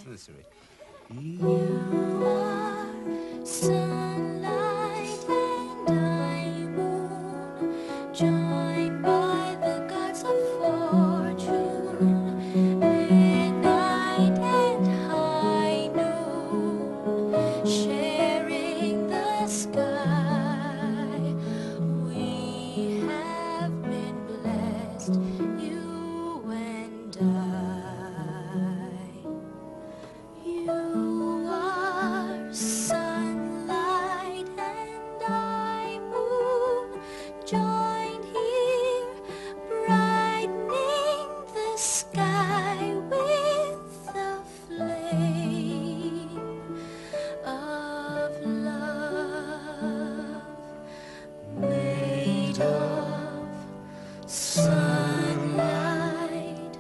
That's right. You are sunlight and I moon, joined by the gods of fortune, midnight and high noon, sharing the sky. We have been blessed, you and I. You are sunlight and I moon, joined here, brightening the sky with the flame of love, made of sunlight,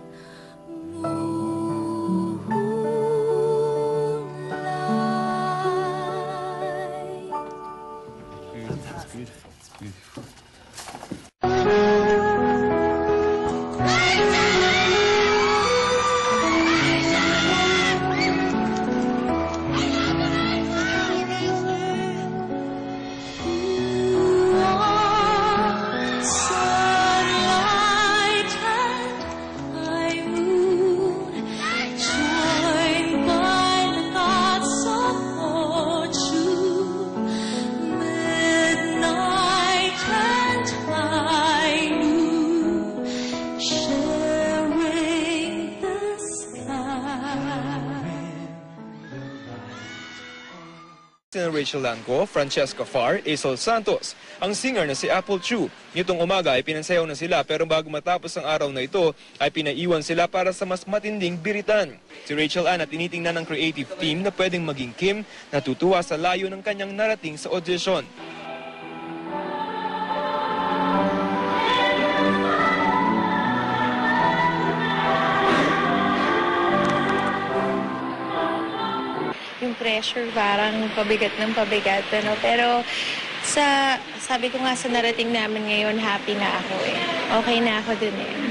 It's beautiful. It's beautiful. Sunlight and high moon, joined by the gods of fortune, midnight and high noon, sharing the sky. Sina Rachel Lanco, Francesca Farr, Aisel Santos, ang singer na si Apple Chu. Nitong umaga ay pinansayaw na sila pero bago matapos ang araw na ito ay pinaiwan sila para sa mas matinding biritan. Si Rachel Ann at tinitingnan ng creative team na pwedeng maging Kim, natutuwa sa layo ng kanyang narating sa audition. Yung pressure parang pabigat ng pabigat, ano? Pero sabi ko nga sa narating namin ngayon, happy na ako eh. Okay na ako dun eh.